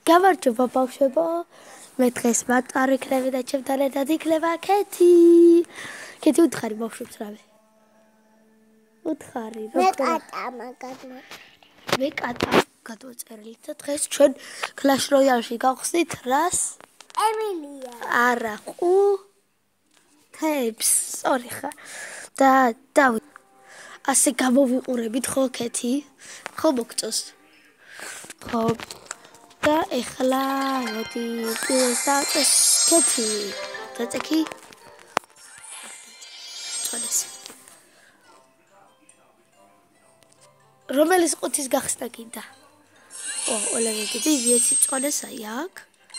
გამარჯობა ბავშვებო. მე დღეს მატარიკლები და ჩემთან ერთად იქნება ქეთი. ქეთი უთხარი ბავშვებს რავე. უთხარი მე კატა მაგადმა. მე კატა გადვაწერილი და დღეს ჩვენ Clash Royale-ში გავხსნით რას? ემილია. არა, ყუთებს. სწორი ხარ. და დავით. ასე გამოვიყურებით ხო ქეთი? ხო მოგწოს. ხო. და ეხლა მოდი პირველს დავწეს ქეთი. დაწექი? წოლეს. რომელი ყუთის გახსნა გინდა? ოლევი კიდე ვიეცი წოლეს აი აქ.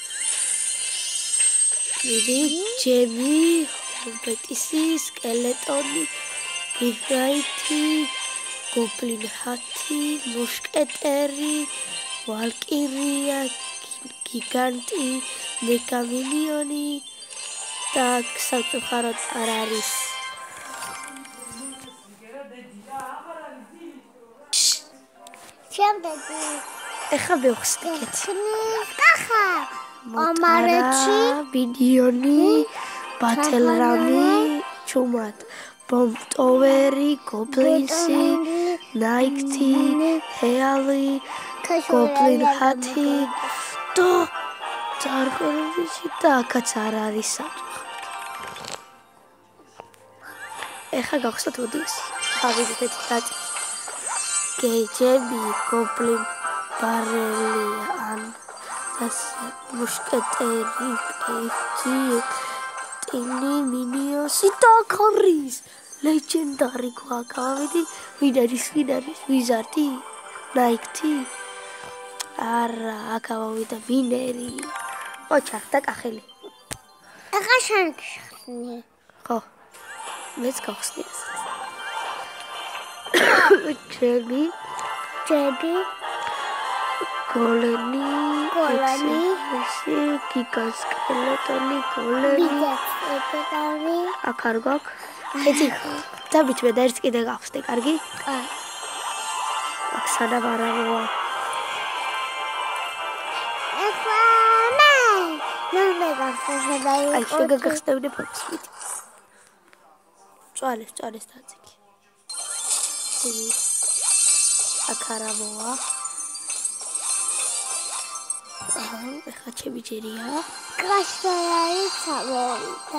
მიდი ჯემი, ბეტისი, სკელეტონი, ბიგრაითი, გობლინ ჰათი, მუშკეტერი, ვალკირია, გიგანტი, მეგამინიონი და სამწუხაროდ არ არის. შემდეგი ეხლა მივხსნი ქეთი. კახა. ომარეჩი, მინიონი, ბათელრამი, ჩუმად, ბომტოვერი, გობლინსი, ნაიქთი, ჰეალი, გობლინ ჰათი და ძარგორებიში და აქაც არ არის სამწუხაროდ. ეხლა გავხსნათ მოდი ეს. ავიდეთ ეს დაწი. გეჯები, გობლინ ბარელი ან das მუშკეტერი, პეიჯი, ტინი, მინიონი და ქორის. ლეგენდარი გვაკავიდი. ვინ არის ვიზარდი? ნაიქთი? არა, აქ ავიდა მინერი. ოჩახდა კახელი. ახლა შენ გხსნი. ხო. მეც გავხსნი ეს. ჯები გოლენი, ისი გიგასკელეტონი, გოლენი. აქ არ გვაქვს. ეცი, დავით მე და ერთ კიდე გავხსნე, კარგი? კაი. აქ სანამ არ ამოვა. ახლა მე გავხსნე და აი, შეგა გახსნებინე ფოტოს. წვალეს დაწიკი. აქ არ ამოვა. ეხლა ჩემი ჯერია. კაშხალარი წავიდა.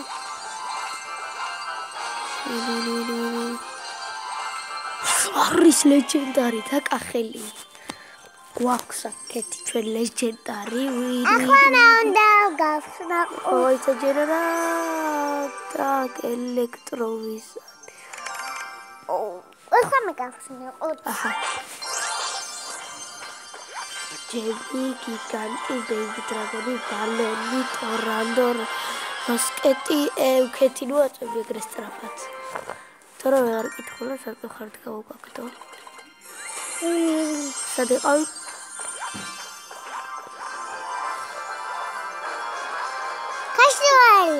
არის ლეგენდარი და კახელი. გვაქვს აქეთი ჩვენ ლეგენდარი. ახლა მე უნდა გავხსნა. ოი საჯერა და ელექტროვიზორი. ახლა მე გავხსნა. აჰა. ჯები, გიგანტი, ბეიბი დრაგონი, ბალონი, ტორანდო, მოსკეტი, ქეთი ნუაწები ეგრე სწრაფად. თორე არ კითხულა საკითხად გავუგაგდო. სად იყავი? კაშხალარი.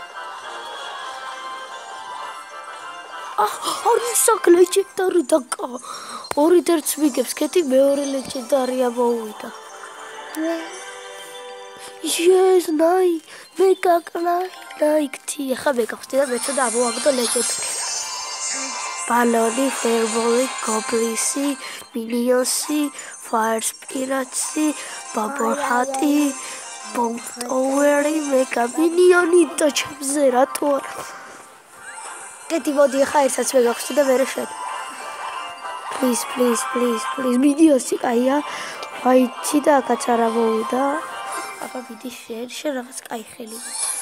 არის აქ ლეგენდარი და ორი დერც მიგებს ქეთი მეორე ლეგენდარია მოვიდა. yes მე გაკლა ნაიქთი. ახლა მე გავხსნი და მე ცოტა ამოვაგდო ლეგენდარი. ბალონი, ფერბოლი, გობლისი, მინიონი, ფაიერსპირიტი, ბაბორჰატი, ბომტოვერი, მეგამინიონი და ჩემზე რატო არა? კეთი მოდი ახლა ერთსაც მე გავხსნი და მე შენ. please მინიონი კაია. ვაიჩი და აქაც არ ამოვიდა. აბა ვიდი შენ რაღაც კაი ხელი.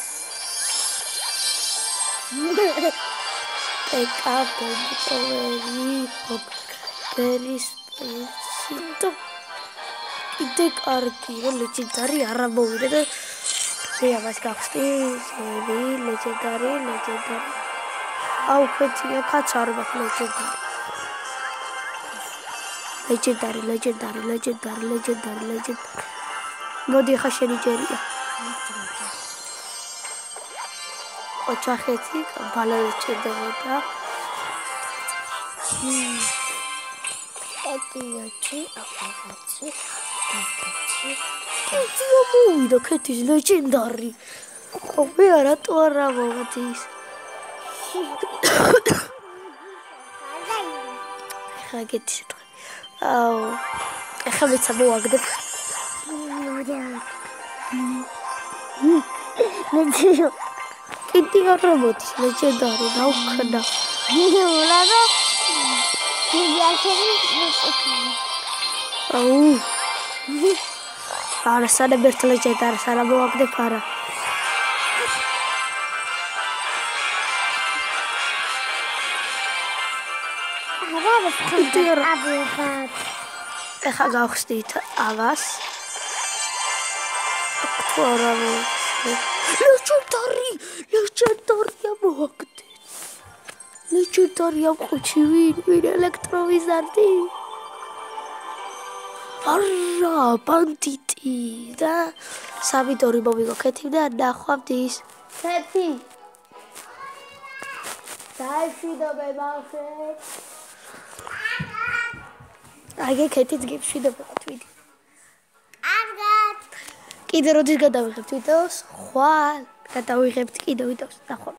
ეკა ბომტოვერი, ბერის პეციტო. კიდე კარგი ლეგენდარი არ ამოვიდა და მე ამას გავხსნი. ლეგენდარი. აუ ქეთია კაც არ მაქვს ლეგენდარი. მოდი ხა შენი ჯერია. ოჩახეთი ბალანი ჭირდებოდა. ეტიოჩი, აპარატი, აპარატი. და ქეთის ლეჯენდარი. ყოფი რატო არა მომდის? ხა გეთის რა. აუ. ეხლა მეც მოვაგდებ. მეძიო. კიდე არ მოდის ლეჯენდარი დაუქნა. მიულა და მიგიაშენი მუსიკა. აუ. არა სანებერთ ლეჯენდარს არა მოვაგდებ არა. ეხლა გავხსნით ავას. აქტუალურა. ლეჯენდარია მოვაგდეთ. ლეჯენდარია ყუჩი ვინ ელექტროვიზარდი? არა, ბანდიტი და სამიდორი მომიგო ქეთი და ნახვავთ ის. ქეთი. დაიშვიდობე ბავშვე. აიგე ქეთიც გიფშვიდობე თვითი. კარგად. კიდე როდის გადავიღებთ ვიდეოს? ხვალ. გადავიღებთ კიდე ვიდეოს. ნახვამდის.